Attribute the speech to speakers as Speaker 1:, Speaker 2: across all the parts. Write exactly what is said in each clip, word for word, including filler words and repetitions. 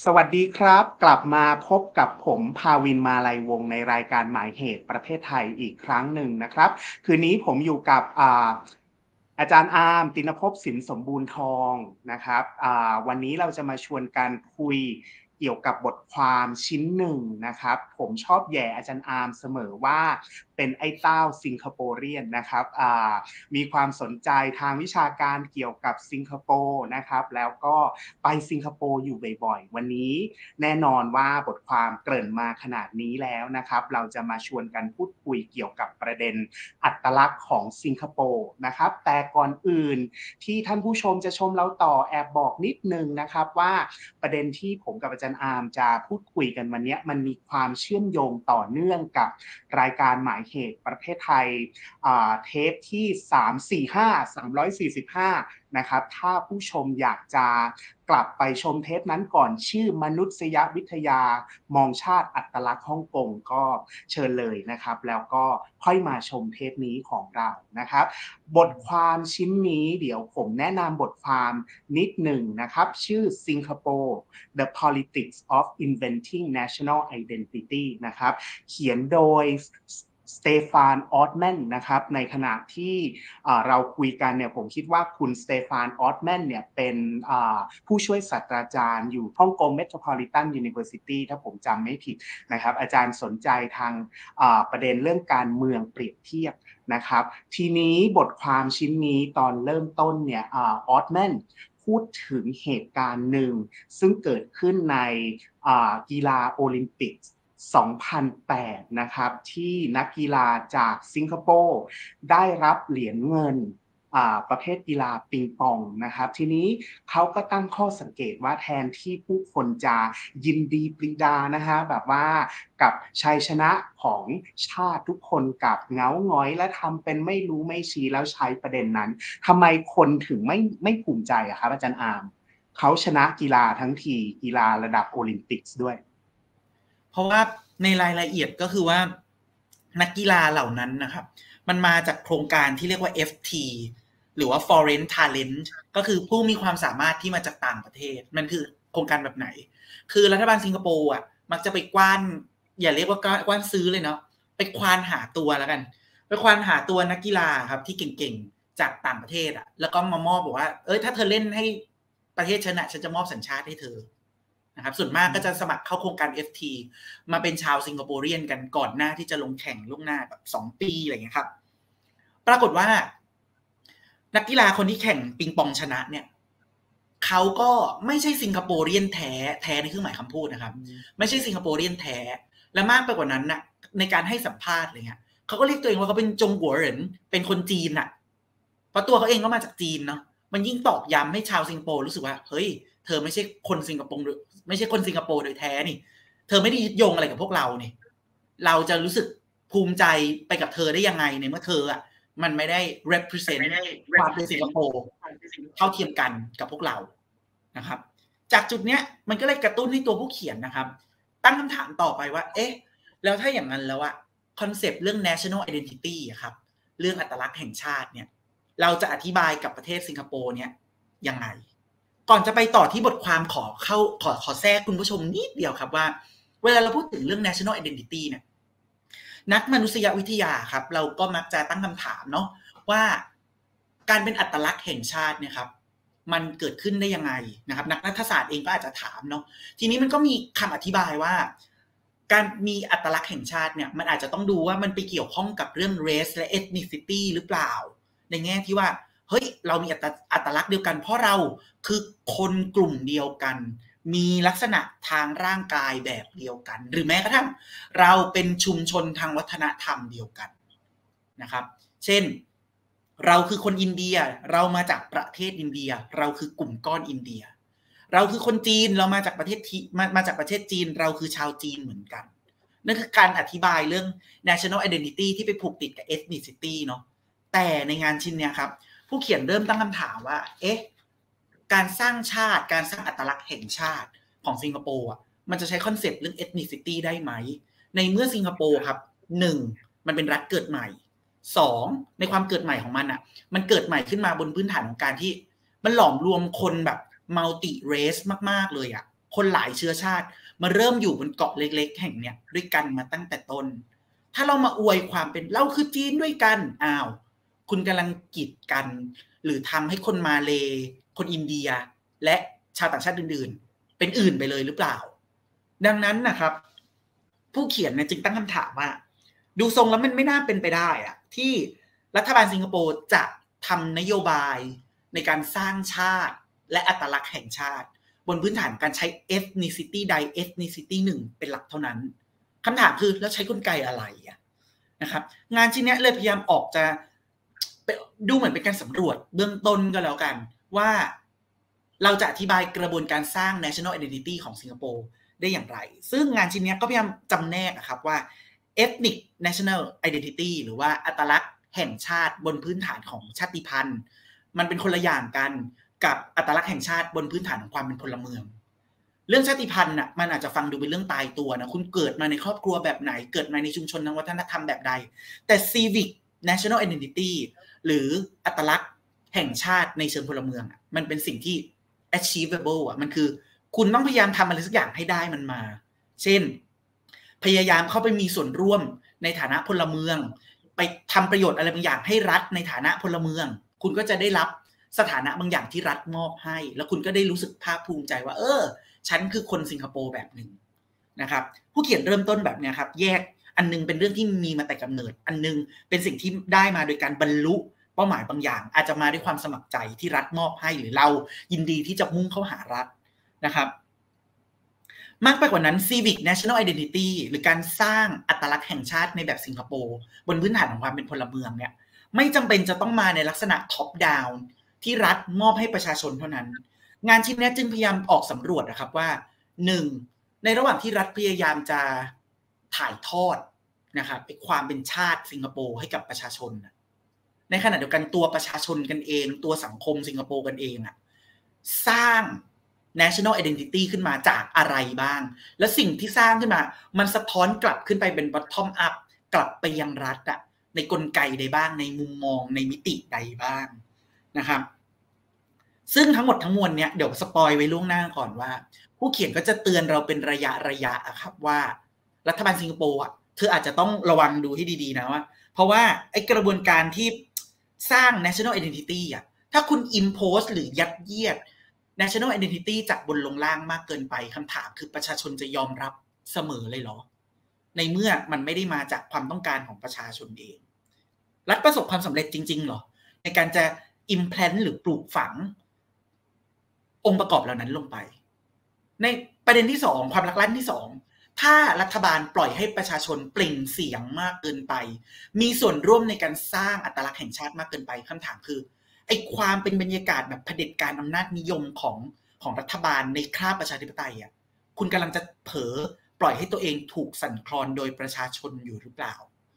Speaker 1: สวัสดีครับกลับมาพบกับผมภาวินมาลัยวงศ์ในรายการหมายเหตุประเทศไทยอีกครั้งหนึ่งนะครับคืนนี้ผมอยู่กับอาอาจารย์อาร์มติณภพสินสมบูรณ์ทองนะครับวันนี้เราจะมาชวนกันคุยเกี่ยวกับบทความชิ้นหนึ่งนะครับผมชอบแย่อาจารย์อาร์มเสมอว่าเป็นไอ้เต้าสิงคโปร์เรียนนะครับมีความสนใจทางวิชาการเกี่ยวกับสิงคโปร์นะครับแล้วก็ไปสิงคโปร์อยู่บ่อยๆวันนี้แน่นอนว่าบทความเกริ่นมาขนาดนี้แล้วนะครับเราจะมาชวนกันพูดคุยเกี่ยวกับประเด็นอัตลักษณ์ของสิงคโปร์นะครับแต่ก่อนอื่นที่ท่านผู้ชมจะชมเราต่อแอบบอกนิดนึงนะครับว่าประเด็นที่ผมกับอาจารย์อาร์มจะพูดคุยกันวันนี้มันมีความเชื่อมโยงต่อเนื่องกับรายการหมายเหตุประเทศไทยเทปที่สาม สี่ ห้า สามร้อยสี่สิบห้านะครับถ้าผู้ชมอยากจะกลับไปชมเทปนั้นก่อนชื่อมนุษยวิทยามองชาติอัตลักษณ์ฮ่องกงก็เชิญเลยนะครับแล้วก็ค่อยมาชมเทปนี้ของเรานะครับบทความชิ้นนี้เดี๋ยวผมแนะนำบทความนิดหนึ่งนะครับชื่อ Singapore The Politics of Inventing National Identity นะครับเขียนโดยสเตฟาน ออตแมนนะครับในขณะที่เราคุยกันเนี่ยผมคิดว่าคุณสเตฟาน ออตแมนเนี่ยเป็นผู้ช่วยศาสตราจารย์อยู่ฮ่องกง Metropolitan University ถ้าผมจำไม่ผิดนะครับอาจารย์สนใจทางประเด็นเรื่องการเมืองเปรียบเทียบนะครับทีนี้บทความชิ้นนี้ตอนเริ่มต้นเนี่ยออตแมนพูดถึงเหตุการณ์หนึ่งซึ่งเกิดขึ้นในกีฬาโอลิมปิกสองพันแปดนะครับที่นักกีฬาจากสิงคโปร์ได้รับเหรียญเงินประเภทกีฬาปิงปองนะครับทีนี้เขาก็ตั้งข้อสังเกตว่าแทนที่ผู้คนจะยินดีปรีดานะฮะแบบว่ากับชัยชนะของชาติทุกคนกับเงาง้อยและทำเป็นไม่รู้ไม่ชี้แล้วใช้ประเด็นนั้นทำไมคนถึงไม่ไม่ภูมิใจอะครับอาจารย์อาร์มเขาชนะกีฬาทั้งทีกีฬาระดับโอลิมปิกด้วย
Speaker 2: เพราะว่าในรายละเอียดก็คือว่านักกีฬาเหล่านั้นนะครับมันมาจากโครงการที่เรียกว่า เอฟ ที หรือว่า Foreign Talent ก็คือผู้มีความสามารถที่มาจากต่างประเทศมันคือโครงการแบบไหนคือรัฐบาลสิงคโปร์อ่ะมักจะไปกว้านอย่าเรียกว่ากว้านซื้อเลยเนาะไปควานหาตัวแล้วกันไปควานหาตัวนักกีฬาครับที่เก่งๆจากต่างประเทศอ่ะแล้วก็มามอบบอกว่าเอ้ยถ้าเธอเล่นให้ประเทศฉันน่ะฉันจะมอบสัญชาติให้เธอนะครับส่วนมากก็จะสมัครเข้าโครงการ เอฟ ที มาเป็นชาวสิงคโปร์เรียนกันก่อนหน้าที่จะลงแข่งล่วงหน้าแบบสองปีอะไรอย่างเงี้ยครับปรากฏว่านักกีฬาคนที่แข่งปิงปองชนะเนี่ยเขาก็ไม่ใช่สิงคโปร์เรียนแท้แท้ในเครื่องหมายคำพูดนะครับไม่ใช่สิงคโปร์เรียนแท้และมากไปกว่านั้นน่ะในการให้สัมภาษณ์อะไรเงี้ยเขาก็เรียกตัวเองว่าเขาเป็นจงกัวเหรินเป็นคนจีนน่ะเพราะตัวเขาเองก็มาจากจีนเนาะมันยิ่งตอกย้ำให้ชาวสิงคโปร์รู้สึกว่าเฮ้ยเธอไม่ใช่คนสิงคโปร์ไม่ใช่คนสิงคโปร์โดยแท้นี่เธอไม่ได้ยึดโยงอะไรกับพวกเราเนี่ยเราจะรู้สึกภูมิใจไปกับเธอได้ยังไงในเมื่อเธออ่ะมันไม่ได้ represent ความเป็นสิงคโปร์เท่าเทียมกันกับพวกเรานะครับจากจุดเนี้ยมันก็เลยกระตุ้นให้ตัวผู้เขียนนะครับตั้งคำถามต่อไปว่าเอ๊ะแล้วถ้าอย่างนั้นแล้วอะคอนเซปต์เรื่อง national identity อะครับเรื่องอัตลักษณ์แห่งชาติเนี่ยเราจะอธิบายกับประเทศสิงคโปร์เนี่ยยังไงก่อนจะไปต่อที่บทความขอเข้าขอขอแทรกคุณผู้ชมนิดเดียวครับว่าเวลาเราพูดถึงเรื่อง national identity เนี่ยนักมนุษยวิทยาครับเราก็มักจะตั้งคำถามเนาะว่าการเป็นอัตลักษณ์แห่งชาติเนี่ยครับมันเกิดขึ้นได้ยังไงนะครับนักรัฐศาสตร์เองก็อาจจะถามเนาะทีนี้มันก็มีคำอธิบายว่าการมีอัตลักษณ์แห่งชาติเนี่ยมันอาจจะต้องดูว่ามันไปเกี่ยวข้องกับเรื่อง race และ ethnicity หรือเปล่าในแง่ที่ว่าเฮ้ยเรามีอัตลักษณ์เดียวกันเพราะเราคือคนกลุ่มเดียวกันมีลักษณะทางร่างกายแบบเดียวกันหรือแม้กระทั่งเราเป็นชุมชนทางวัฒนธรรมเดียวกันนะครับเช่นเราคือคนอินเดียเรามาจากประเทศอินเดียเราคือกลุ่มก้อนอินเดียเราคือคนจีนเรามาจากประเทศที่มามาจากประเทศจีนเราคือชาวจีนเหมือนกันนั่นคือการอธิบายเรื่อง national identity ที่ไปผูกติดกับ ethnicity เนาะแต่ในงานชิ้นเนี้ยครับผู้เขียนเริ่มตั้งคำถามว่าเอ๊ะการสร้างชาติการสร้างอัตลักษณ์แห่งชาติของสิงคโปร์อ่ะมันจะใช้คอนเซปต์เรื่อง ethnicity ได้ไหมในเมื่อสิงคโปร์ครับหนึ่งมันเป็นรัฐเกิดใหม่สองในความเกิดใหม่ของมันอ่ะมันเกิดใหม่ขึ้นมาบนพื้นฐานของการที่มันหลอมรวมคนแบบ multi race มากๆเลยอ่ะคนหลายเชื้อชาติมาเริ่มอยู่บนเกาะเล็กๆแห่งเนี้ยด้วยกันมาตั้งแต่ต้นถ้าเรามาอวยความเป็นเราคือจีนด้วยกันอ้าวคุณกำลังกีดกันหรือทำให้คนมาเลคนอินเดียและชาวต่างชาติอื่นๆเป็นอื่นไปเลยหรือเปล่าดังนั้นนะครับผู้เขียนเนี่ยจึงตั้งคำถามว่าดูทรงแล้วมันไม่น่าเป็นไปได้อะที่รัฐบาลสิงคโปร์จะทำนโยบายในการสร้างชาติและอัตลักษณ์แห่งชาติบนพื้นฐานการใช้ ethnicity ใด ethnicity หนึ่งเป็นหลักเท่านั้นคำถามคือแล้วใช้กลไกอะไรอะนะครับงานชิ้นนี้เลยพยายามออกจะดูเหมือนเป็นการสำรวจเบื้องต้นก็แล้วกันว่าเราจะอธิบายกระบวนการสร้าง national identity ของสิงคโปร์ได้อย่างไรซึ่งงานชิ้นนี้ก็พยายามจำแนกครับว่า ethnic national identity หรือว่าอัตลักษณ์แห่งชาติบนพื้นฐานของชาติพันธุ์มันเป็นคนละอย่างกันกับอัตลักษณ์แห่งชาติบนพื้นฐานของความเป็นพลเมืองเรื่องชาติพันธุ์น่ะมันอาจจะฟังดูเป็นเรื่องตายตัวนะคุณเกิดมาในครอบครัวแบบไหนเกิดมาในชุมชนทางวัฒนธรรมแบบใดแต่ civic national identity หรืออัตลักษณ์แห่งชาติในเชิงพลเมืองมันเป็นสิ่งที่ achievable อ่ะมันคือคุณต้องพยายามทำอะไรสักอย่างให้ได้มันมาเช่นพยายามเข้าไปมีส่วนร่วมในฐานะพลเมืองไปทำประโยชน์อะไรบางอย่างให้รัฐในฐานะพลเมืองคุณก็จะได้รับสถานะบางอย่างที่รัฐมอบให้แล้วคุณก็ได้รู้สึกภาคภูมิใจว่าเออฉันคือคนสิงคโปร์แบบหนึ่งนะครับผู้เขียนเริ่มต้นแบบนี้ครับแยกอันนึงเป็นเรื่องที่มีมาแต่กำเนิดอันนึงเป็นสิ่งที่ได้มาโดยการบรรลุเป้าหมายบางอย่างอาจจะมาด้วยความสมัครใจที่รัฐมอบให้หรือเรายินดีที่จะมุ่งเข้าหารัฐนะครับมากไปกว่านั้น civic national identity หรือการสร้างอัตลักษณ์แห่งชาติในแบบสิงคโปร์บนพื้นฐานของความเป็นพลเมืองเนี่ยไม่จำเป็นจะต้องมาในลักษณะ top down ที่รัฐมอบให้ประชาชนเท่านั้นงานชิ้นนี้จึงพยายามออกสำรวจนะครับว่าหนึ่งในระหว่างที่รัฐพยายามจะถ่ายทอดนะครับความเป็นชาติสิงคโปร์ให้กับประชาชนในขณะเดียวกันตัวประชาชนกันเองตัวสังคมสิงคโปร์กันเองอะสร้าง national identity ขึ้นมาจากอะไรบ้างและสิ่งที่สร้างขึ้นมามันสะท้อนกลับขึ้นไปเป็น bottom up กลับไปยังรัฐอะในกลไกใดบ้างในมุมมองในมิติใดบ้างนะครับซึ่งทั้งหมดทั้งมวลเนี้ยเดี๋ยวสปอยไว้ล่วงหน้าก่อนว่าผู้เขียนก็จะเตือนเราเป็นระยะระยะอะครับว่ารัฐบาลสิงคโปร์อ่ะเธออาจจะต้องระวังดูให้ดีๆนะว่าเพราะว่าไอ้กระบวนการที่สร้าง national identity อ่ะถ้าคุณ impose หรือยัดเยียด national identity จากบนลงล่างมากเกินไปคำถามคือประชาชนจะยอมรับเสมอเลยเหรอในเมื่อมันไม่ได้มาจากความต้องการของประชาชนเองรัฐประสบความสำเร็จจริงๆเหรอในการจะ implant หรือปลูกฝังองค์ประกอบเหล่านั้นลงไปในประเด็นที่สองความลักลั่นที่สองถ้ารัฐบาลปล่อยให้ประชาชนเปล่งเสียงมากเกินไปมีส่วนร่วมในการสร้างอัตลักษณ์แห่งชาติมากเกินไปคำถามคือไอ้ความเป็นบรรยากาศแบบเผด็จการอำนาจนิยมของของรัฐบาลในคราบประชาธิปไตยอ่ะคุณกำลังจะเผลอปล่อยให้ตัวเองถูกสั่นคลอนโดยประชาชนอยู่หรือเปล่า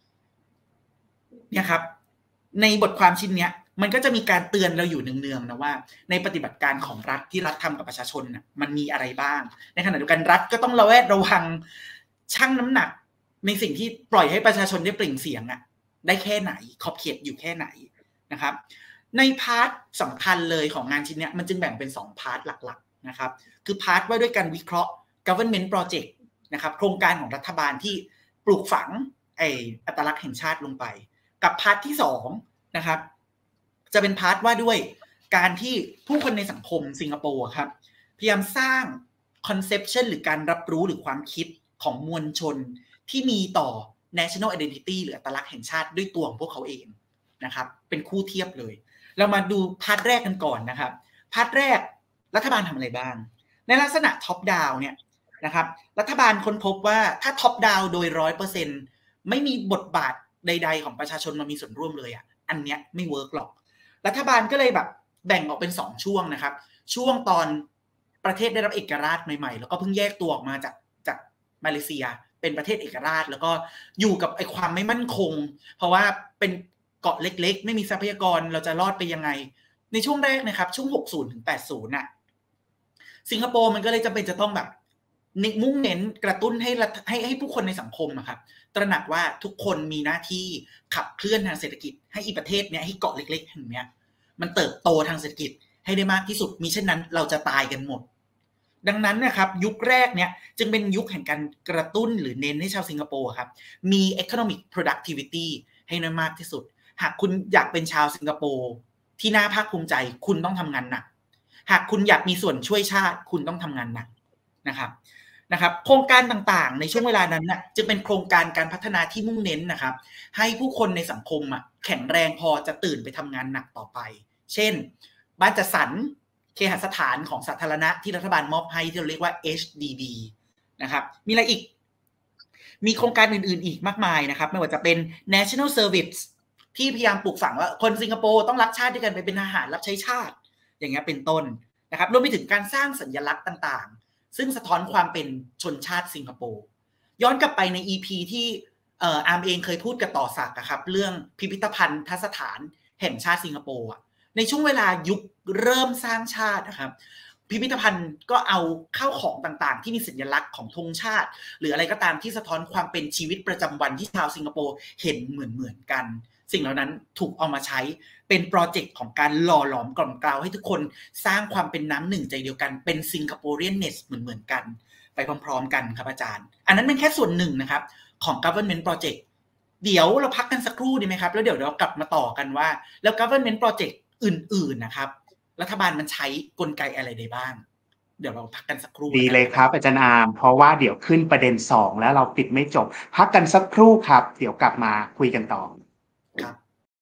Speaker 2: เนี่ยครับในบทความชิ้นเนี้ยมันก็จะมีการเตือนเราอยู่เนืองๆนะว่าในปฏิบัติการของรัฐที่รัฐทำกับประชาชนน่ะมันมีอะไรบ้างในขณะเดียวกันรัฐก็ต้องระแวดระวังชั่งน้ำหนักในสิ่งที่ปล่อยให้ประชาชนได้เปล่งเสียงอ่ะได้แค่ไหนขอบเขตอยู่แค่ไหนนะครับในพาร์ทสำคัญเลยของงานชิ้นเนี้ยมันจึงแบ่งเป็นสองพาร์ทหลักๆนะครับคือพาร์ทว่าด้วยการวิเคราะห์ government project นะครับโครงการของรัฐบาลที่ปลูกฝังไอ้อัตลักษณ์แห่งชาติลงไปกับพาร์ทที่สองนะครับจะเป็นพาร์ทว่าด้วยการที่ผู้คนในสังคมสิงคโปร์ครับพยายามสร้างคอนเซปชันหรือการรับรู้หรือความคิดของมวลชนที่มีต่อ national identity หรืออัตลักษณ์แห่งชาติด้วยตัวของพวกเขาเองนะครับเป็นคู่เทียบเลยเรามาดูพาร์ทแรกกันก่อนนะครับพาร์ทแรกรัฐบาลทำอะไรบ้างในลักษณะท็อปดาวน์เนี่ยนะครับรัฐบาลค้นพบว่าถ้าท็อปดาวน์โดย ร้อยเปอร์เซ็นต์ ไม่มีบทบาทใดๆของประชาชนมามีส่วนร่วมเลยอ่ะอันเนี้ยไม่เวิร์กหรอกรัฐบาลก็เลยแบบแบ่งออกเป็นสองช่วงนะครับช่วงตอนประเทศได้รับเอกราชใหม่ๆแล้วก็เพิ่งแยกตัวออกมาจากจากมาเลเซียเป็นประเทศเอกราชแล้วก็อยู่กับไอ้ความไม่มั่นคงเพราะว่าเป็นเกาะเล็กๆไม่มีทรัพยากรเราจะรอดไปยังไงในช่วงแรกนะครับช่วงหกสิบถึงแปดสิบน่ะสิงคโปร์มันก็เลยจำเป็นจะต้องแบบมุ่งเน้นกระตุ้นให้ให้ให้ผู้คนในสังคมนะครับตระหนักว่าทุกคนมีหน้าที่ขับเคลื่อนทางเศรษฐกิจให้อีประเทศเนี้ยให้เกาะเล็กๆแห่งเนี้ยมันเติบโตทางเศรษฐกิจให้ได้มากที่สุดมิเช่นนั้นเราจะตายกันหมดดังนั้นนะครับยุคแรกเนี่ยจึงเป็นยุคแห่งการกระตุ้นหรือเน้นให้ชาวสิงคโปร์ครับมี economic productivity ให้น้อยมากที่สุดหากคุณอยากเป็นชาวสิงคโปร์ที่น่าภาคภูมิใจคุณต้องทำงานหนักหากคุณอยากมีส่วนช่วยชาติคุณต้องทำงานหนักนะครับนะครับโครงการต่างๆในช่วงเวลานั้นน่ะจะเป็นโครงการการพัฒนาที่มุ่งเน้นนะครับให้ผู้คนในสังคมอ่ะแข็งแรงพอจะตื่นไปทำงานหนักต่อไปเช่นบ้านจัดสรรเคหสถานของสาธารณะที่รัฐบาลมอบให้ที่เราเรียกว่า เอช ดี บี นะครับมีอะไรอีกมีโครงการอื่นๆอีกมากมายนะครับไม่ว่าจะเป็น National Service ที่พยายามปลูกฝังว่าคนสิงคโปร์ต้องรักชาติด้วยกันไปเป็นทหารรับใช้ชาติอย่างเงี้ยเป็นต้นนะครับรวมไปถึงการสร้างสัญลักษณ์ต่างๆซึ่งสะท้อนความเป็นชนชาติสิงคโปร์ย้อนกลับไปใน อี พี ที่เอ่ออาร์มเองเคยพูดกับต่อศักดิ์นะครับเรื่องพิพิธภัณฑ์สถานแห่งชาติสิงคโปร์ในช่วงเวลายุคเริ่มสร้างชาตินะครับพิพิธภัณฑ์ก็เอาข้าวของต่างๆที่มีสัญลักษณ์ของธงชาติหรืออะไรก็ตามที่สะท้อนความเป็นชีวิตประจำวันที่ชาวสิงคโปร์เห็นเหมือนๆกันสิ่งเหล่านั้นถูกเอามาใช้เป็นโปรเจกต์ของการหล่อหลอมกล่อมเกลาให้ทุกคนสร้างความเป็นน้ำหนึ่งใจเดียวกันเป็นซิงคโปรเรียนเนสเหมือนๆกันไปพร้อมๆกันครับอาจารย์อันนั้นเป็นแค่ส่วนหนึ่งนะครับของ government project เดี๋ยวเราพักกันสักครู่ดีไหมครับแล้วเดี๋ยวเรากลับมาต่อกันว่าแล้ว government projectอื่นๆนะครับรัฐบาลมันใช้กลไกอะไรได้บ้างเดี๋ยวเราพักกันสักครู่
Speaker 1: ดีเลยครับอาจารย์อาร์มเพราะว่าเดี๋ยวขึ้นประเด็นสองแล้วเราปิดไม่จบพักกันสักครู่ครับเดี๋ยวกลับมาคุยกันต่อ
Speaker 2: ครับ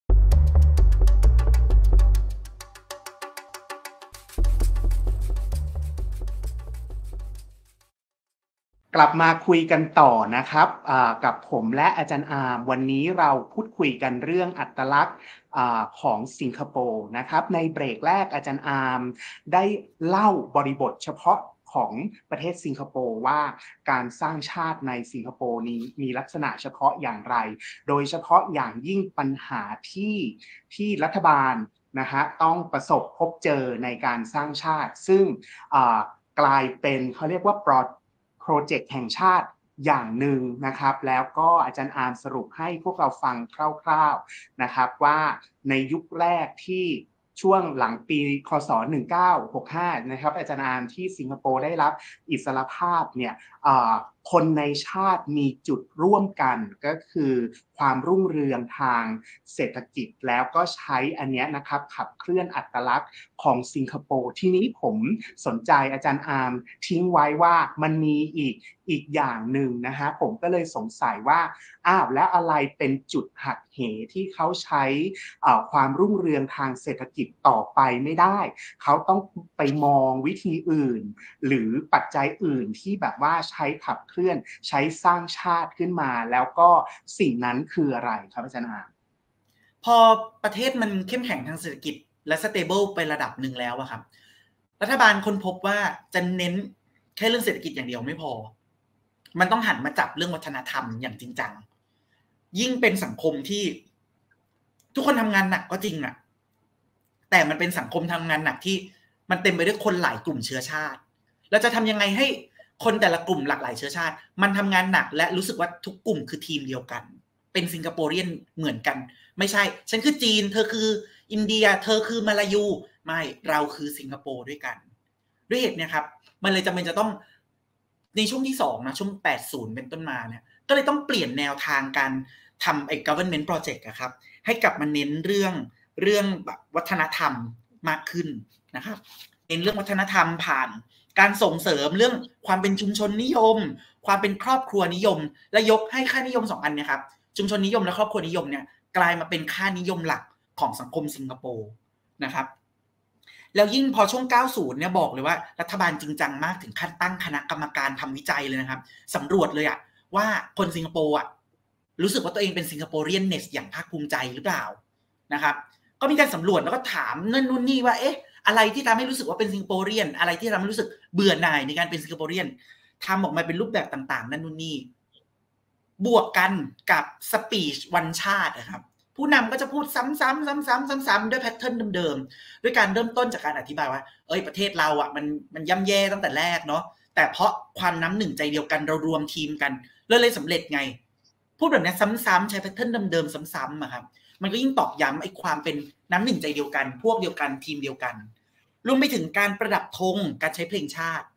Speaker 1: กลับมาคุยกันต่อนะครับกับผมและอาจารย์อาร์มวันนี้เราพูดคุยกันเรื่องอัตลักษณ์ของสิงคโปร์นะครับในเบรกแรกอาจารย์อาร์มได้เล่าบริบทเฉพาะของประเทศสิงคโปร์ว่าการสร้างชาติในสิงคโปร์นี้มีลักษณะเฉพาะอย่างไรโดยเฉพาะอย่างยิ่งปัญหาที่ที่รัฐบาลนะฮะต้องประสบพบเจอในการสร้างชาติซึ่งกลายเป็นเขาเรียกว่าโปรเจกต์แห่งชาติอย่างหนึ่งนะครับแล้วก็อาจารย์อาร์มสรุปให้พวกเราฟังคร่าวๆนะครับว่าในยุคแรกที่ช่วงหลังปีคศหนึ่งพันเก้าร้อยหกสิบห้านะครับอาจารย์อาร์มที่สิงคโปร์ได้รับอิสรภาพเนี่ยคนในชาติมีจุดร่วมกันก็คือความรุ่งเรืองทางเศรษฐกิจแล้วก็ใช้อันนี้นะครับขับเคลื่อนอัตลักษณ์ของสิงคโปร์ทีนี้ผมสนใจอาจารย์อาร์มทิ้งไว้ว่ามันมีอีกอีกอย่างหนึ่งนะฮะผมก็เลยสงสัยว่าอ้าวแล้วอะไรเป็นจุดหักเหที่เขาใช้ความรุ่งเรืองทางเศรษฐกิจต่อไปไม่ได้เขาต้องไปมองวิธีอื่นหรือปัจจัยอื่นที่แบบว่าใช้ขับเคลื่อนใช้สร้างชาติขึ้นมาแล้วก็สิ่งนั้นคืออะไรครับอาจารย์อา
Speaker 2: พอประเทศมันเข้มแข็งทางเศรษฐกิจและสเตเบิลไประดับหนึ่งแล้วอะครับรัฐบาลค้นพบว่าจะเน้นแค่เรื่องเศรษฐกิจอย่างเดียวไม่พอมันต้องหันมาจับเรื่องวัฒนธรรมอย่างจริงจังยิ่งเป็นสังคมที่ทุกคนทำงานหนักก็จริงอะแต่มันเป็นสังคมทำงานหนักที่มันเต็มไปด้วยคนหลายกลุ่มเชื้อชาติเราจะทำยังไงให้คนแต่ละกลุ่มหลากหลายเชื้อชาติมันทำงานหนักและรู้สึกว่าทุกกลุ่มคือทีมเดียวกันเป็นสิงคโปรเรียนเหมือนกันไม่ใช่ฉันคือจีนเธอคืออินเดียเธอคือมาลายูไม่เราคือสิงคโปร์ด้วยกันด้วยเหตุเนี่ยครับมันเลยจำเป็นจะต้องในช่วงที่สองนะช่วงแปดสิบเป็นต้นมาเนี่ยก็เลยต้องเปลี่ยนแนวทางการทำไอ้ government project อะครับให้กลับมาเน้นเรื่องเรื่องแบบวัฒนธรรมมากขึ้นนะครับเน้นเรื่องวัฒนธรรมผ่านการส่งเสริมเรื่องความเป็นชุมชนนิยมความเป็นครอบครัวนิยมและยกให้ค่านิยมสองอันเนี่ยครับชุมชนนิยมและครอบครัวนิยมเนี่ยกลายมาเป็นค่านิยมหลักของสังคมสิงคโปร์นะครับแล้วยิ่งพอช่วงเก้าสิบเนี่ยบอกเลยว่ารัฐบาลจริงจังมากถึงขั้นตั้งคณะกรรมการทำวิจัยเลยนะครับสำรวจเลยอะว่าคนสิงคโปร์อะรู้สึกว่าตัวเองเป็นสิงคโปร์เรียนเนสอย่างภาคภูมิใจหรือเปล่านะครับก็มีการสำรวจแล้วก็ถามนั่นนู่นนี่ว่าเอ๊ะอะไรที่ทำให้รู้สึกว่าเป็นสิงคโปร์เรียนอะไรที่ทำให้รู้สึกเบื่อหน่ายในการเป็นสิงคโปร์เรียนทำออกมาเป็นรูปแบบต่างๆนั่นนู่นนี่บวกกันกับสปีชวันชาตินะครับผู้นำก็จะพูดซ้ำๆซ้ำๆซ้ำๆด้วยแพทเทิร์นเดิมๆด้วยการเริ่มต้นจากการอธิบายว่าเอ้ยประเทศเราอ่ะมันมันย่ำแย่ตั้งแต่แรกเนาะแต่เพราะความน้ำหนึ่งใจเดียวกันเรารวมทีมกันเลยเลยสำเร็จไงพูดแบบนี้ซ้ำๆใช้แพทเทิร์นเดิมๆซ้ำๆอะครับมันก็ยิ่งตอกย้ำไอ้ความเป็นน้ำหนึ่งใจเดียวกันพวกเดียวกันทีมเดียวกันรวมไปถึงการประดับธงการใช้เพลงชาติ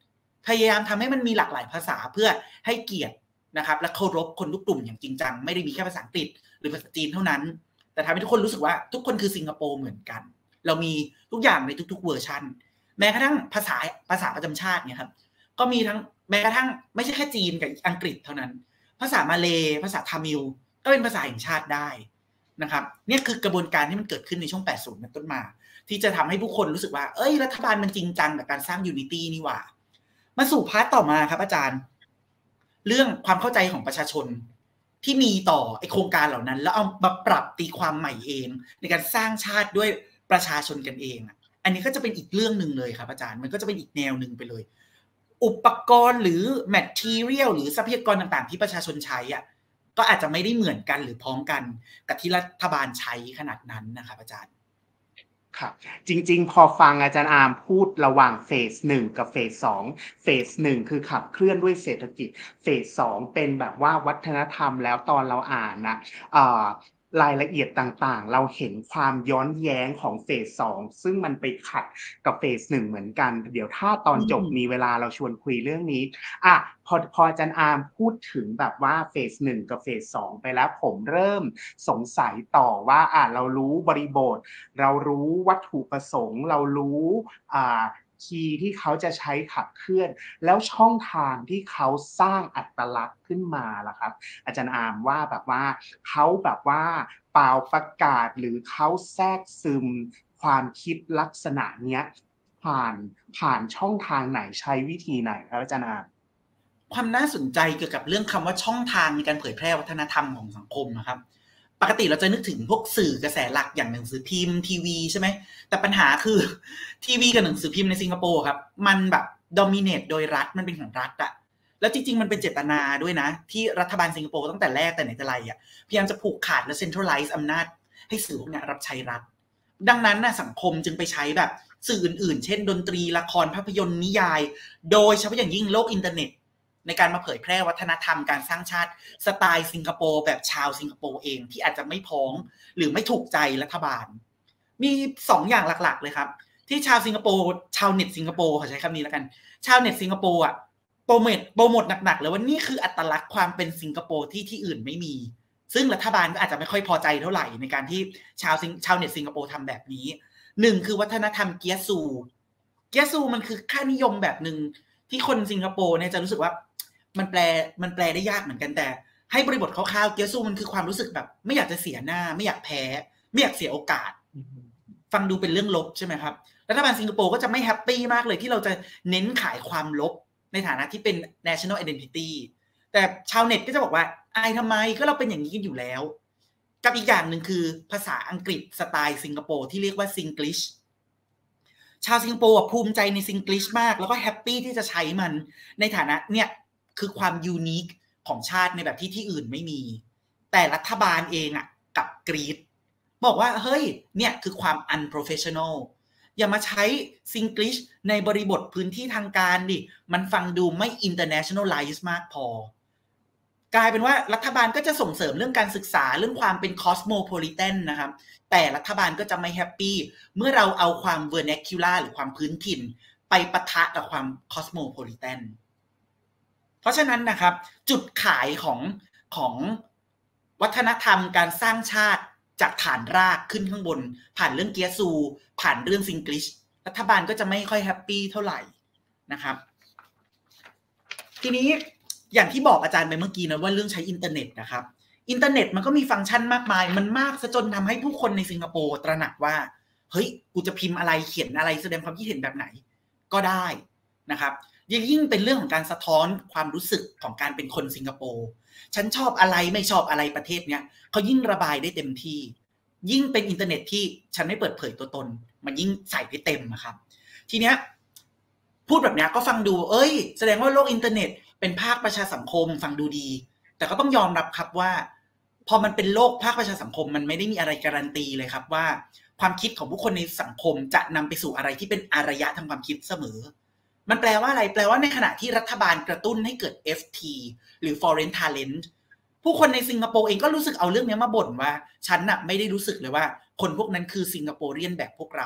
Speaker 2: พยายามทำให้มันมีหลากหลายภาษาเพื่อให้เกียรตินะครับและเคารพคนทุกกลุ่มอย่างจริงจังไม่ได้มีแค่ภาษาอังกฤษหรือภาษาจีนเท่านั้นแต่ทำให้ทุกคนรู้สึกว่าทุกคนคือสิงคโปร์เหมือนกันเรามีทุกอย่างในทุกๆเวอร์ชันแม้กระทั่งภาษาภาษาประจำชาติเนี่ยครับก็มีทั้งแม้กระทั่งไม่ใช่แค่จีนกับอังกฤษเท่านั้นภาษามาเลย์ภาษาทามิลก็เป็นภาษาแห่งชาติได้นะครับเนี่ยคือกระบวนการที่มันเกิดขึ้นในช่วงแปดสิบเป็นต้นมาที่จะทำให้ผู้คนรู้สึกว่าเอ้ยรัฐบาลมันจริงจังกับการสร้างยูนิตี้นี่หว่ามาสู่พาร์ทต่อมาครับอาจารย์เรื่องความเข้าใจของประชาชนที่มีต่อไอโครงการเหล่านั้นแล้วเอามาปรับตีความใหม่เองในการสร้างชาติด้วยประชาชนกันเองอันนี้ก็จะเป็นอีกเรื่องหนึ่งเลยครับอาจารย์มันก็จะเป็นอีกแนวหนึ่งไปเลยอุปกรณ์หรือ material หรือทรัพยากรต่างๆที่ประชาชนใช้อ่ะก็อาจจะไม่ได้เหมือนกันหรือพ้องกันกับที่รัฐบาลใช้ขนาดนั้นนะครับอาจารย์
Speaker 1: ครับจริงๆพอฟังอาจารย์อาร์มพูดระหว่างเฟสหนึ่งกับเฟสสองเฟสหนึ่งคือขับเคลื่อนด้วยเศรษฐกิจเฟสสองเป็นแบบว่าวัฒนธรรมแล้วตอนเราอ่านนะรายละเอียดต่างๆเราเห็นความย้อนแย้งของเฟสสองซึ่งมันไปขัดกับเฟสหนึ่งเหมือนกันเดี๋ยวถ้าตอนจบมีเวลาเราชวนคุยเรื่องนี้อ่ะพอพออาจารย์อาร์มพูดถึงแบบว่าเฟสหนึ่งกับเฟสสองไปแล้วผมเริ่มสงสัยต่อว่าอ่ะเรารู้บริบทเรารู้วัตถุประสงค์เรารู้อ่าคีย์ที่เขาจะใช้ขับเคลื่อนแล้วช่องทางที่เขาสร้างอัตลักษณ์ขึ้นมาล่ะครับอาจารย์อาร์มว่าแบบว่าเขาแบบว่าเปล่าประกาศหรือเขาแทรกซึมความคิดลักษณะเนี้ยผ่านผ่านช่องทางไหนใช้วิธีไหนครับอาจารย์อาร์ม
Speaker 2: ความน่าสนใจเกี่ยวกับเรื่องคำว่าช่องทางในการเผยแพร่วัฒนธรรมของสังคมนะครับปกติเราจะนึกถึงพวกสื่อกระแสหลักอย่างหนังสือพิมพ์ทีวีใช่ไหมแต่ปัญหาคือทีวีกับหนังสือพิมพ์ในสิงคโปร์ครับมันแบบดอมิเนตโดยรัฐมันเป็นของรัฐอะแล้วจริงๆมันเป็นเจตนาด้วยนะที่รัฐบาลสิงคโปร์ตั้งแต่แรกแต่ไหนแต่ไรอะพยายามจะผูกขาดและเซ็นทรัลไลซ์อำนาจให้สื่อพวกนี้รับใช้รัฐดังนั้นนะสังคมจึงไปใช้แบบสื่ออื่นๆเช่นดนตรีละครภาพยนตร์นิยายโดยเฉพาะอย่างยิ่งโลกอินเทอร์เน็ตในการมาเผยแพร่วัฒนธรรมการสร้างชาติสไตล์สิงคโปร์แบบชาวสิงคโปร์เองที่อาจจะไม่พ้องหรือไม่ถูกใจรัฐบาลมีสองอย่างหลักๆเลยครับที่ชาวสิงคโปร์ชาวเน็ตสิงคโปร์ขอใช้คำนี้แล้วกันชาวเน็ตสิงคโปร์อ่ะโปรโมทโปรโมทหนักๆเลยว่านี่คืออัตลักษณ์ความเป็นสิงคโปร์ที่ที่อื่นไม่มีซึ่งรัฐบาลก็อาจจะไม่ค่อยพอใจเท่าไหร่ในการที่ชาวชาวเน็ตสิงคโปร์ทำแบบนี้หนึ่งคือวัฒนธรรมเกียซูเกียซูมันคือค่านิยมแบบหนึ่งที่คนสิงคโปร์เนี่ยจะรู้สึกว่ามันแปลมันแปลได้ยากเหมือนกันแต่ให้บริบทคร่าวๆเกียซูมันคือความรู้สึกแบบไม่อยากจะเสียหน้าไม่อยากแพ้ไม่อยากเสียโอกาสฟังดูเป็นเรื่องลบใช่ไหมครับรัฐบาลสิงคโปร์ก็จะไม่แฮปปี้มากเลยที่เราจะเน้นขายความลบในฐานะที่เป็น national identity แต่ชาวเน็ตก็จะบอกว่าอายทำไมก็เราเป็นอย่างนี้กันอยู่แล้วกับอีกอย่างหนึ่งคือภาษาอังกฤษสไตล์สิงคโปร์ที่เรียกว่าซิงกลิชชาวสิงคโปร์ภูมิใจในซิงกลิชมากแล้วก็แฮปปี้ที่จะใช้มันในฐานะเนี่ยคือความยูนิคของชาติในแบบที่ที่อื่นไม่มีแต่รัฐบาลเองอ่ะกับกรีดบอกว่าเฮ้ยเนี่ยคือความ unprofessional อย่ามาใช้ซิงกลิชในบริบทพื้นที่ทางการดิมันฟังดูไม่ internationalize มากพอกลายเป็นว่ารัฐบาลก็จะส่งเสริมเรื่องการศึกษาเรื่องความเป็น cosmopolitan นะครับแต่รัฐบาลก็จะไม่แฮปปี้เมื่อเราเอาความ vernacular หรือความพื้นถิ่นไปปะทะกับความ cosmopolitan เพราะฉะนั้นนะครับจุดขายของของวัฒนธรรมการสร้างชาติจากฐานรากขึ้นข้างบนผ่านเรื่องเกียซูผ่านเรื่องซิงกลิชรัฐบาลก็จะไม่ค่อยแฮปปี้เท่าไหร่นะครับทีนี้อย่างที่บอกอาจารย์ไปเมื่อกี้นะว่าเรื่องใช้อินเทอร์เน็ตนะครับอินเทอร์เน็ตมันก็มีฟังก์ชันมากมายมันมากซะจนทำให้ผู้คนในสิงคโปร์ตระหนักว่าเฮ้ยกูจะพิมพ์อะไรเขียนอะไรแสดงความคิดเห็นแบบไหนก็ได้นะครับยิ่งยิ่งเป็นเรื่องของการสะท้อนความรู้สึกของการเป็นคนสิงคโปร์ฉันชอบอะไรไม่ชอบอะไรประเทศเนี้ยเขายิ่งระบายได้เต็มที่ยิ่งเป็นอินเทอร์เน็ตที่ฉันไม่เปิดเผยตัวตนมันยิ่งใส่ได้เต็มนะครับทีเนี้ยพูดแบบนี้ก็ฟังดูเอ้ยแสดงว่าโลกอินเทอร์เน็ตเป็นภาคประชาสังคมฟังดูดีแต่ก็ต้องยอมรับครับว่าพอมันเป็นโลกภาคประชาสังคมมันไม่ได้มีอะไรการันตีเลยครับว่าความคิดของผู้คนในสังคมจะนำไปสู่อะไรที่เป็นอารยะทางความคิดเสมอมันแปลว่าอะไรแปลว่าในขณะที่รัฐบาลกระตุ้นให้เกิด เอฟ ที หรือ Foreign Talent ผู้คนในสิงคโปร์เองก็รู้สึกเอาเรื่องนี้มาบ่นว่าฉันน่ะไม่ได้รู้สึกเลยว่าคนพวกนั้นคือสิงคโปรเรียนแบบพวกเรา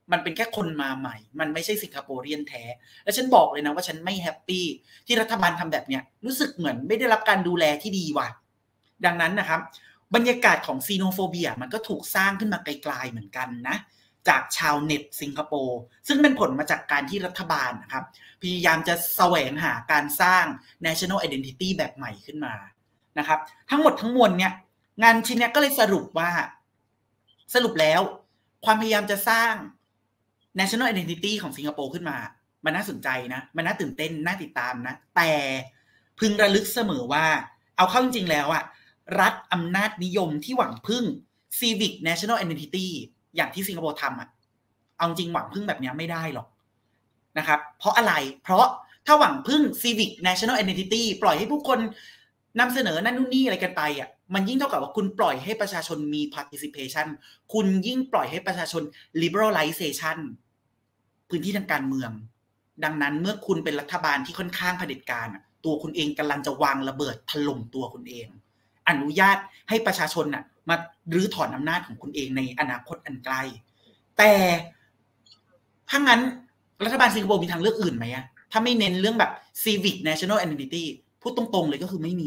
Speaker 2: มันเป็นแค่คนมาใหม่มันไม่ใช่สิงคโปร์เรียนแท้แล้วฉันบอกเลยนะว่าฉันไม่แฮปปี้ที่รัฐบาลทำแบบเนี้ยรู้สึกเหมือนไม่ได้รับการดูแลที่ดีว่ะดังนั้นนะครับบรรยากาศของซีโนโฟเบียมันก็ถูกสร้างขึ้นมาไกลๆเหมือนกันนะจากชาวเน็ตสิงคโปร์ซึ่งเป็นผลมาจากการที่รัฐบาลนะครับพยายามจะแสวงหาการสร้าง national identity แบบใหม่ขึ้นมานะครับทั้งหมดทั้งมวลเนี่ยงานชิ้นนี้ก็เลยสรุปว่าสรุปแล้วความพยายามจะสร้าง national identity ของสิงคโปร์ขึ้นมามันน่าสนใจนะมันน่าตื่นเต้นน่าติดตามนะแต่พึงระลึกเสมอว่าเอาเข้าจริงๆแล้วอะรัฐอำนาจนิยมที่หวังพึ่ง civic national identity อย่างที่สิงคโปร์ทำอะเอาจริงหวังพึ่งแบบนี้ไม่ได้หรอกนะครับเพราะอะไรเพราะถ้าหวังพึ่ง civic national identity ปล่อยให้ผู้คนนำเสนอนั่นนู่นนี่อะไรกันไปอ่ะมันยิ่งเท่ากับว่าคุณปล่อยให้ประชาชนมี participation คุณยิ่งปล่อยให้ประชาชน liberalization พื้นที่ทางการเมืองดังนั้นเมื่อคุณเป็นรัฐบาลที่ค่อนข้างเผด็จการตัวคุณเองกำลังจะวางระเบิดถล่มตัวคุณเองอนุญาตให้ประชาชนน่ะมารื้อถอนอำนาจของคุณเองในอนาคตอันไกลแต่ถ้างั้นรัฐบาลสิงคโปร์มีทางเลือกอื่นไหมอะถ้าไม่เน้นเรื่องแบบ civic national identity พูดตรงๆเลยก็คือไม่มี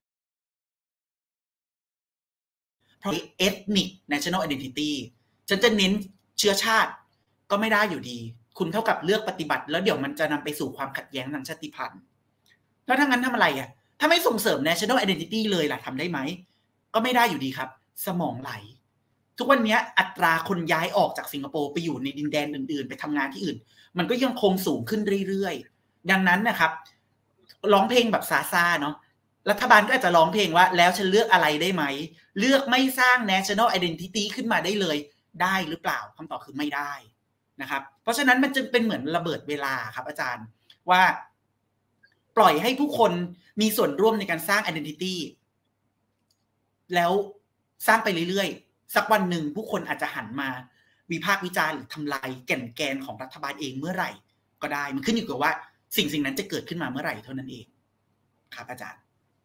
Speaker 2: เพราะ ethnic national identity ฉันจะเน้นเชื้อชาติก็ไม่ได้อยู่ดีคุณเท่ากับเลือกปฏิบัติแล้วเดี๋ยวมันจะนำไปสู่ความขัดแย้งทางชาติพันธุ์แล้วถ้างั้นทำอะไรอ่ะถ้าไม่ส่งเสริม national identity เลยล่ะทำได้ไหมก็ไม่ได้อยู่ดีครับสมองไหลทุกวันนี้อัตราคนย้ายออกจากสิงคโปร์ไปอยู่ในดินแดนอื่นๆไปทำงานที่อื่นมันก็ยังคงสูงขึ้นเรื่อยๆดังนั้นนะครับร้องเพลงแบบซาซ่าเนาะรัฐบาลก็อาจจะร้องเพลงว่าแล้วฉันเลือกอะไรได้ไหมเลือกไม่สร้าง national identity ขึ้นมาได้เลยได้หรือเปล่าคำตอบคือไม่ได้นะครับเพราะฉะนั้นมันจึงเป็นเหมือนระเบิดเวลาครับอาจารย์ว่าปล่อยให้ผู้คนมีส่วนร่วมในการสร้าง identity แล้วสร้างไปเรื่อยๆสักวันหนึ่งผู้คนอาจจะหันมาวิพากษ์วิจารณ์หรือทำลายแก่นแกนของรัฐบาลเองเมื่อไหร่ก็ได้มันขึ้นอยู่กับว่าสิ่งสิ่งนั้นจะเกิดขึ้นมาเมื่อไหร่เท่านั้นเองครับอาจารย์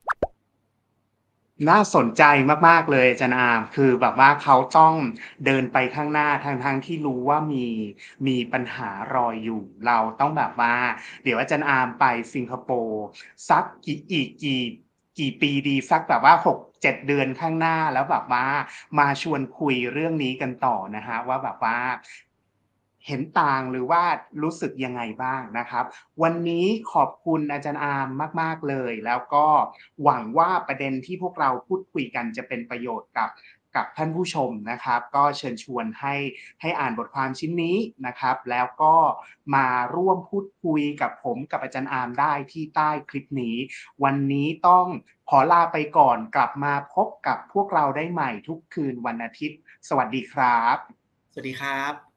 Speaker 1: น่าสนใจมากๆเลยอาจารย์อาร์มคือแบบว่าเขาต้องเดินไปข้างหน้าทั้งๆที่รู้ว่ามีมีปัญหารออยู่เราต้องแบบว่าเดี๋ยวอาจารย์อาร์มไปสิงคโปร์สักกี่อีกกี่กี่ปีดีสักแบบว่าหกเจ็ดเดือนข้างหน้าแล้วแบบว่ามาชวนคุยเรื่องนี้กันต่อนะฮะว่าแบบว่าเห็นต่างหรือว่ารู้สึกยังไงบ้างนะครับวันนี้ขอบคุณอาจารย์อาร์มมากๆเลยแล้วก็หวังว่าประเด็นที่พวกเราพูดคุยกันจะเป็นประโยชน์กับกับท่านผู้ชมนะครับก็เชิญชวนให้ให้อ่านบทความชิ้นนี้นะครับแล้วก็มาร่วมพูดคุยกับผมกับอาจารย์อาร์มได้ที่ใต้คลิปนี้วันนี้ต้องขอลาไปก่อนกลับมาพบกับพวกเราได้ใหม่ทุกคืนวันอาทิตย์สวัสดีครับ
Speaker 2: สวัสดีครับ